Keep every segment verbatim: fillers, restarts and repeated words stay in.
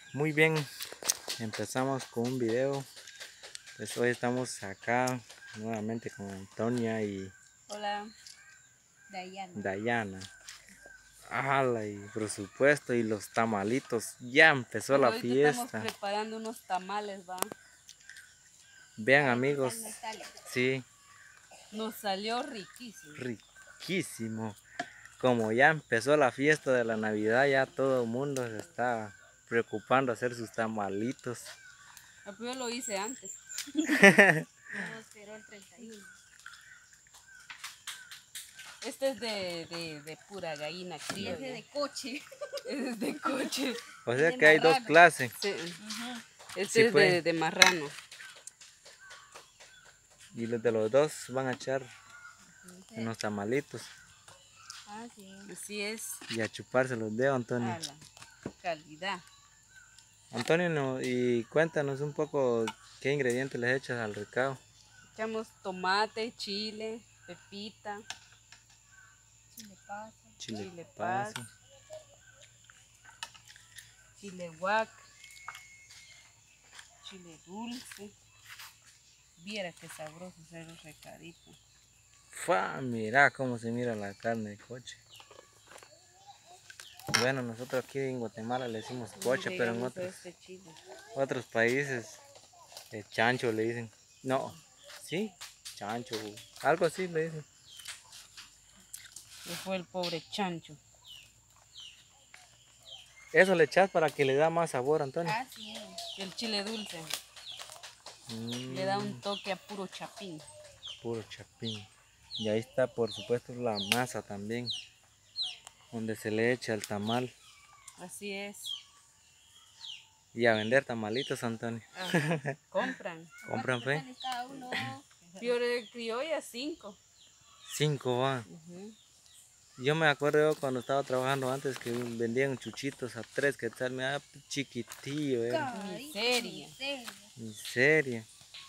Muy bien, empezamos con un video. Pues hoy estamos acá nuevamente con Antonia y Hola, Dayana. Dayana. ¡Hala! Y por supuesto, y los tamalitos. Ya empezó Pues la ahorita estamos fiesta. preparando unos tamales, va. Vean, A ver qué amigos. tal nos sale. Sí, Nos salió riquísimo. riquísimo. Como ya empezó la fiesta de la Navidad, ya todo el mundo se está preocupando hacer sus tamalitos. Yo lo hice antes. No, esperó el treinta y uno. Este es de, de, de pura gallina criolla. Ese de coche. Ese es de coche. O Es sea de que hay dos marrano. clases. Sí. Uh-huh. Este Sí, es pues. de, de marrano. Y los de los dos van a echar en los tamalitos. Ah, sí. Así es. Y a chuparse los dedos, Antonio. A la calidad. Antonio, no, y cuéntanos un poco qué ingredientes les echas al recado. Echamos tomate, chile, pepita, chile pasa, Chile, chile pasa, pasa, chile guac, chile dulce. Viera qué sabroso hacer el recadito. ¡Fua! Mira cómo se mira la carne de coche. Bueno, nosotros aquí en Guatemala le decimos coche, pero en otros, este chile. otros países eh, chancho le dicen. No, sí, chancho, algo así le dicen. Y fue el pobre chancho. Eso le echas para que le da más sabor, Antonio. Ah, sí. El chile dulce. Mm, Le da un toque a puro chapín. puro chapín. Y ahí está, por supuesto, la masa también, donde se le echa el tamal. Así es. Y a vender tamalitos, Antonio. Ajá. Compran. ¿Compran fe? Cada uno. Pior de criolla, cinco. Cinco va. Uh-huh. Yo me acuerdo yo cuando estaba trabajando antes que vendían chuchitos a tres quetzales, me da chiquitillo, eh. Miseria. Miseria.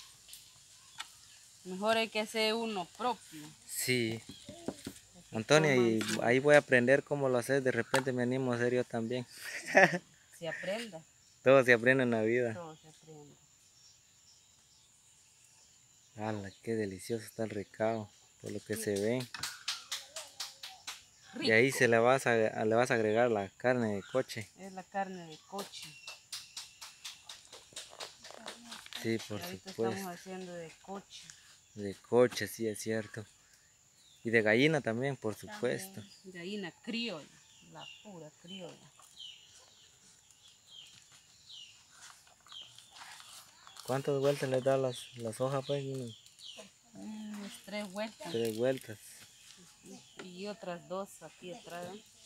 Mejor hay que hacer uno propio. Sí. Antonio, y ahí voy a aprender cómo lo haces, de repente me animo a hacer yo también. Se aprenda. Todo se aprende en la vida. Todo se aprende. ¡Hala! Qué delicioso está el recado, por lo que Sí. se ve. Rico. Y ahí se le vas a, le vas a agregar la carne de coche. Es la carne de coche. Sí, por Ahorita supuesto. estamos haciendo de coche. De coche, sí, es cierto. Y de gallina también, por supuesto. También. Gallina criolla, la pura criolla. ¿Cuántas vueltas le da las, las hojas, pues? Unas tres vueltas. Tres vueltas. Y otras dos aquí atrás.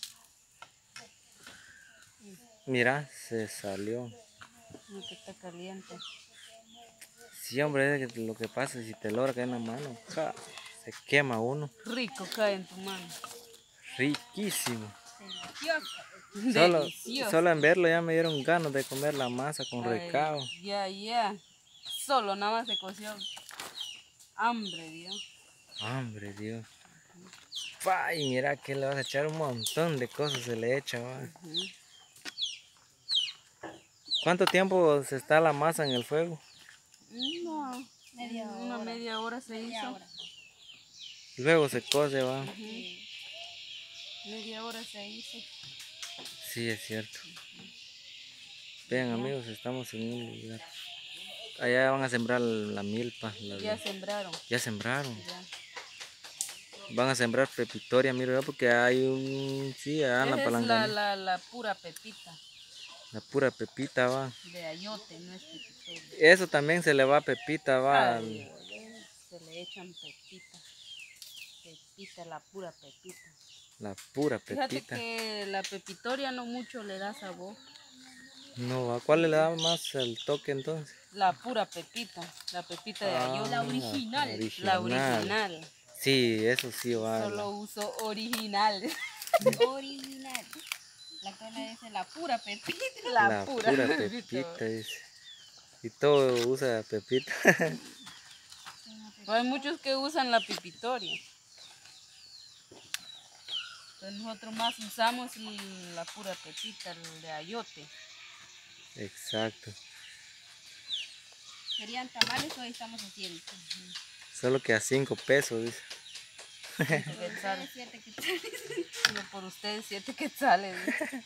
Mira, se salió. No, que está caliente. Sí, hombre, es que lo que pasa es que si te logra caer en la mano, ja, se quema uno. Rico cae en tu mano. Riquísimo. Delicioso. Solo, Delicioso. solo en verlo ya me dieron ganas de comer la masa con Ay, recado. Ya, ya. Solo nada más se coció. Hambre, Dios. Hambre, Dios. Ay, mira que le vas a echar un montón de cosas, se le echa, va. Uh-huh. ¿Cuánto tiempo se está la masa en el fuego? No, media una hora. media hora se media hizo. Hora. Luego se cose, va. Uh-huh. Media hora se hizo. Sí, es cierto. Vean, amigos, estamos en un lugar. Allá van a sembrar la milpa. La ya de... sembraron. Ya sembraron. Ya. Van a sembrar pepitoria, mira, porque hay un... Sí, allá en la Esa es palangana. la, la, la pura pepita. La pura pepita, va. De ayote, no es pepitoria. Eso también se le va a pepita, va. Ay, se le echan pepita. Pepita, la pura pepita. La pura pepita. Fíjate que la pepitoria no mucho le da sabor. No, ¿a cuál le da más el toque entonces? La pura pepita, la pepita de ayote. Ah, La original. la original. La original. Sí, eso sí va. Solo uso original. Original. La cola dice la pura pepita. La, La pura, pura pepita dice. Y todo usa pepita. Hay muchos que usan la pepitoria. Entonces nosotros más usamos la pura pepita, el de ayote. Exacto. Querían tamales, hoy estamos haciendo. Solo que a cinco pesos, dice. Siete quetzales. Siete quetzales. Digo, por ustedes siete quetzales. ¿No?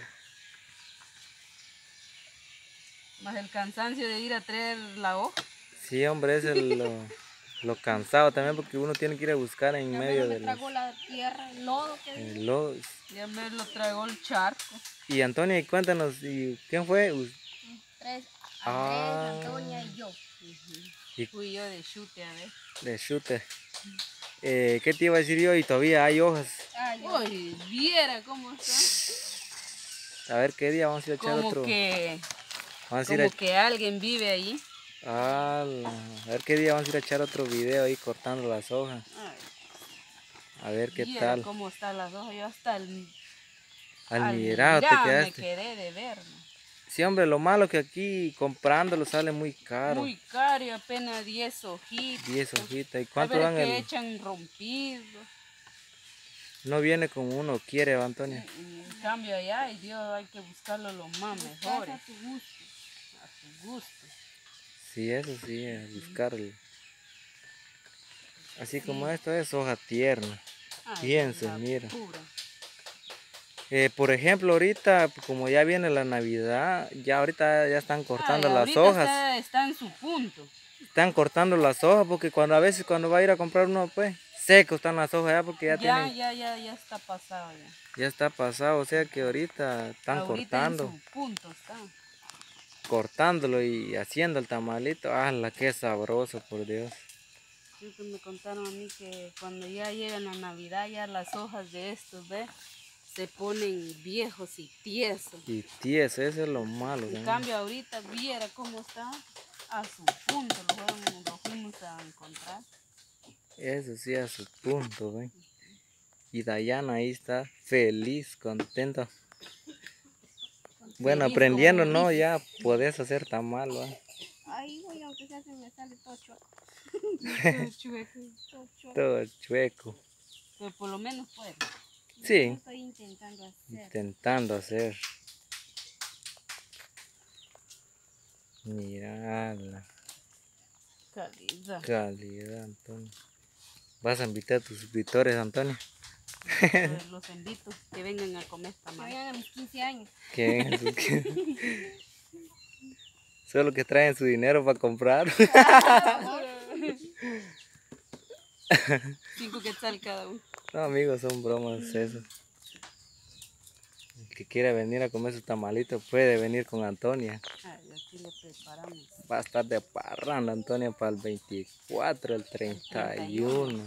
Más el cansancio de ir a traer la hoja. Sí, hombre, es el, lo, lo cansado también porque uno tiene que ir a buscar en Ya medio me de tragó la tierra, el lodo que el lodo. ya me lo tragó el charco. Y Antonia, y cuéntanos, ¿y quién fue? Us- Tres, Andrés, Ah. Antonia y yo. Uh-huh. Y- Fui yo de chute, a ver. De shooter. Eh, ¿qué te iba a decir yo? Y todavía hay hojas. Ay, uy, viera cómo está. A ver qué día vamos a ir a echar Como otro. que, Vamos a ir como a... que alguien vive ahí. Ah, la- a ver qué día vamos a ir a echar otro video ahí cortando las hojas. Ay, A ver qué viera tal. cómo están las hojas. Yo hasta el, Al al mirado te mirar me quedaste. quedé de ver. ¿No? Sí, hombre, lo malo que aquí comprándolo sale muy caro. Muy caro y apenas diez hojitas. diez hojitas. ¿Y A cuánto ver dan que el...? echan rompido. No viene como uno quiere, Antonia. Y en cambio allá, y Dios, hay que buscarlo lo más mejores. A tu gusto. A tu gusto. Sí, eso sí, a buscarlo. Así Sí. como esto es hoja tierna. Ay, Fíjense, la mira. pura. Eh, por ejemplo, ahorita, como ya viene la Navidad, ya ahorita ya están cortando Ay, las ahorita hojas. Está, está en su punto. Están cortando las hojas porque cuando a veces cuando va a ir a comprar uno, pues, seco están las hojas ya porque ya, Ya, tienen... ya, ya, ya está pasado ya. Ya está pasado, o sea que ahorita están Ahorita cortando. en su punto está. Cortándolo y haciendo el tamalito. ¡Hala, qué sabroso, por Dios! Sí, que me contaron a mí que cuando ya llega la Navidad, ya las hojas de estos, ¿ves? Se ponen viejos y tiesos. Y tieso, eso es lo malo. En también. cambio, ahorita viera cómo está a su punto. Lo fueron, lo fuimos a encontrar. Eso sí, a su punto, ¿ven? Y Dayana ahí está feliz, contenta. Bueno, Feliz aprendiendo, como ¿no? dices. Ya podés hacer tamal, ¿va? Ay, güey, aunque sea se me sale todo chueco. Todo chueco. Todo chueco. Todo chueco. Pero por lo menos puedo. Sí. Yo estoy intentando hacer. Intentando hacer. Mirala. Calidad. Calidad, Antonio. ¿Vas a invitar a tus suscriptores, Antonio? Pues los invito que vengan a comer tamal. Que vengan a mis quince años. Que vengan sus- que- Solo que traen su dinero para comprar. Cinco quetzal cada uno. No, amigos, son bromas eso. El que quiera venir a comer su tamalito puede venir con Antonia. Ay, aquí le preparamos. Va a estar de parranda Antonia para el veinticuatro, el treinta y uno.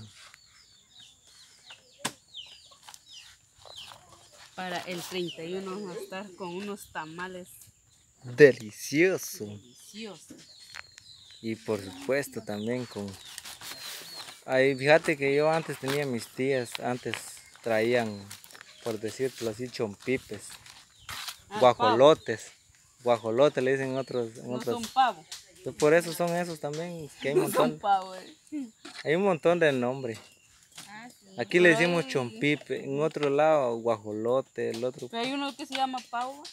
Para el treinta y uno vamos a estar con unos tamales Delicioso. deliciosos. Y por supuesto también con... Ahí fíjate que yo antes tenía mis tías, antes traían, por decirlo así, chompipes, Ah, guajolotes. Guajolotes le dicen otros. pavo. No otros. son pavos. Pues por eso son esos también, que hay un No son montón, pavos. Eh. hay un montón de nombres. Ah, sí. Aquí le Pero decimos hay- chompipe, en otro lado guajolote, el otro... Pero hay uno que se llama pavo.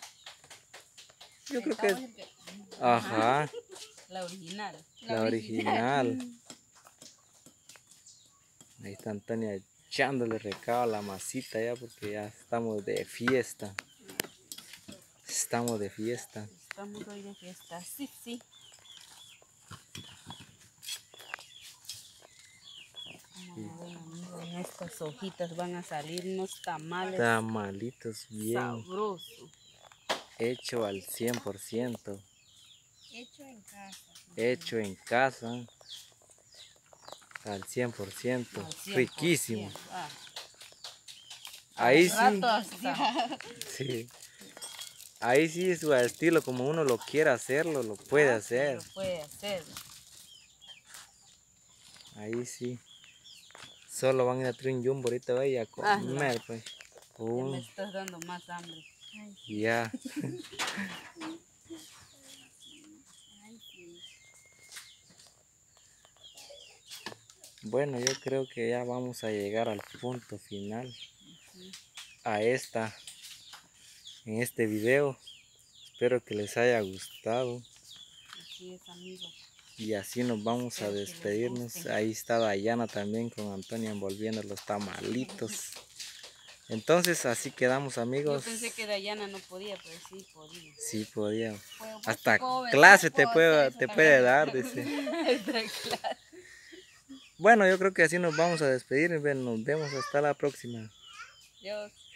Yo El creo pavo que... es el que- Ajá, La original. la original. Ahí está Antonia echándole recado a la masita ya porque ya estamos de fiesta. Estamos de fiesta. Estamos hoy de fiesta. Sí, sí. Como ven, amigos, en estas hojitas van a salir unos tamales Tamalitos bien sabrosos. hecho al cien por ciento. Hecho en casa. Hecho en casa. Al cien por ciento. Al cien por ciento. Riquísimo. Ah. Ahí Al sí. rato hasta- Sí. Ahí sí su estilo, como uno lo quiere hacerlo, lo puede Ah, sí, hacer. lo puede hacer. Ahí sí. Solo van a ir a traer un jumbo ahorita vaya a Ah, comer, pues. Ya Uy, me estás dando más hambre. ya. Bueno, yo creo que ya vamos a llegar al punto final. A esta, en este video. Espero que les haya gustado. Así es, amigos. Y así nos vamos Espero a que les despedirnos. gusten. Ahí está Dayana también con Antonia envolviendo los tamalitos. Entonces así quedamos, Yo amigos. pensé que Dayana no podía, pero sí podía. Sí podía. Puedo- Hasta puedo ver- clase te puedo puede, hacer eso te también. puede dar, dice. Extra clase. Bueno, yo creo que así nos vamos a despedir. Nos vemos hasta la próxima. Dios.